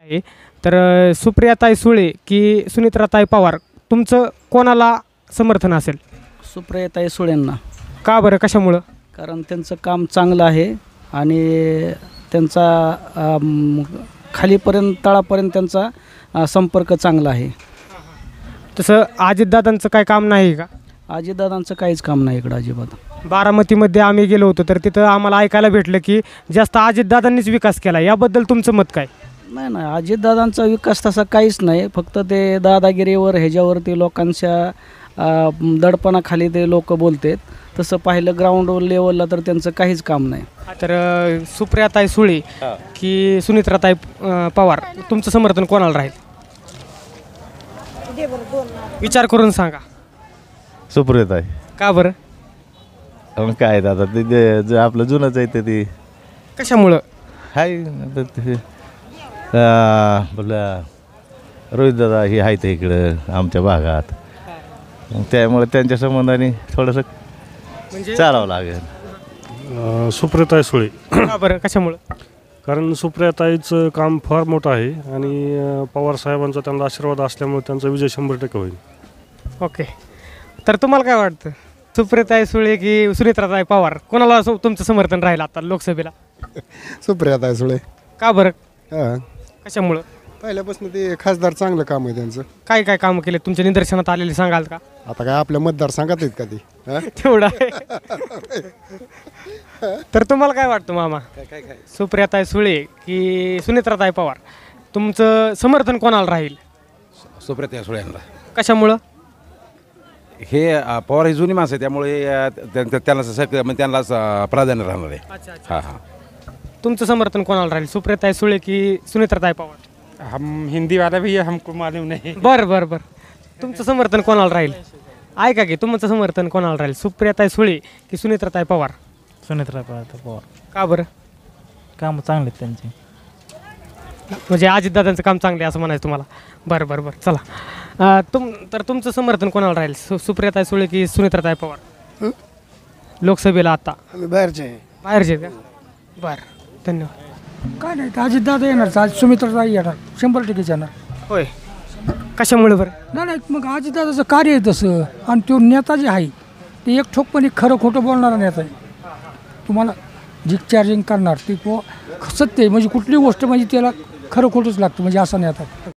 आहे. तर सुप्रियाताई सुळे की सुनित्राताई पवार, तुमचं कोणाला समर्थन असेल? सुप्रियाताई सुळेंना. का बरं, कशामुळं? कारण त्यांचं काम चांगलं आहे आणि त्यांचा खालीपर्यंत तळापर्यंत त्यांचा संपर्क चांगला आहे. तसं अजितदादांचं काय काम नाही का? अजितदादांचं काहीच काम नाही इकडं अजिबात. बारामतीमध्ये आम्ही गेलो होतो तर तिथं आम्हाला ऐकायला भेटलं की जास्त अजितदादांनीच विकास केला. याबद्दल तुमचं मत काय? नाही नाही, अजितदादांचा विकास तसा काहीच नाही. फक्त ते दादागिरीवर ह्याच्यावरती लोकांच्या दडपणाखाली ते लोक बोलतात. तसं पाहिलं ग्राउंड लेवलला तर त्यांचं काहीच काम नाही. तर सुप्रियाताई सुळे की सुनित्राताई पवार, तुमचं समर्थन कोणाला राहील? विचार करून सांगा. सुप्रियाताई. का बरं? मग काय आता ते जे आपलं जुनंच आहे ते कशामुळं? हाय आपलं रोहितदादा हे आहेत इकडं आमच्या भागात, मग त्यामुळे त्यांच्या संबंधाने थोडंसं म्हणजे चालावं लागेल. सुप्रियाताई सुळे. का बरं, कशामुळं? कारण सुप्रियाताईचं काम फार मोठं आहे आणि पवार साहेबांचा त्यांना आशीर्वाद असल्यामुळे त्यांचा विजय 100% होईल. ओके. तर तुम्हाला काय वाटतं, सुप्रियाताई सुळे की सुनित्राताई पवार, कोणाला तुमचं समर्थन राहील आता लोकसभेला? सुप्रियाताई सुळे. का बरं? हां, कशामुळं? पहिल्यापासून ते खासदार चांगलं काम आहे त्यांचं. काय काय कामं केले तुमच्या निदर्शनात आलेले सांगाल का? आता काय आपल्या मतदारसंघात आहेत का ते? तेवढं आहे. तर तुम्हाला काय वाटतं मामा, सुप्रियाताई सुळे की सुनित्राताई पवार, तुमचं समर्थन कोणाला राहील? सुप्रियाताई सुळेंना. कशामुळं? हे पवार ही जुनी माणसं आहे त्यामुळे त्यांना प्राधान्य राहणार आहे. हां हां. तुमचं समर्थन कोणाला राहील, सुप्रियाताई सुळे की सुनित्राताई पवार? हम हिंदी वाला भी है, हमको मालूम नहीं. बरं बरं बरं. तुमचं समर्थन कोणाला राहील? ऐका की, तुमचं समर्थन कोणाला राहील, सुप्रियाताई सुळे की सुनित्राताई पवार? सुनित्राताई पवार. का बरं? काम चांगले आहेत त्यांचे. म्हणजे अजितदादांचं काम चांगलं आहे असं म्हणायचं तुम्हाला? बरं बरं बरं, चला. तर तुमचं समर्थन कोणाला राहील, सुप्रियाताई सुळे की सुनित्राताई पवार लोकसभेला? आता बाहेरचे का? बरं, धन्यवाद. काय नाही, अजितदादा येणार, आज सुमित्राताई येणार, 100% येणार. होय, कशामुळे बरं? नाही, मग अजितदादाचं कार्य आहे तसं, आणि तो नेता जे आहे ते एक ठोकपणे खरं खोटं बोलणारा नेता आहे. तुम्हाला डिस्चार्जिंग करणार ते सत्य आहे, म्हणजे कुठली गोष्ट म्हणजे त्याला खरं खोटंच लागतं, म्हणजे असा नेता.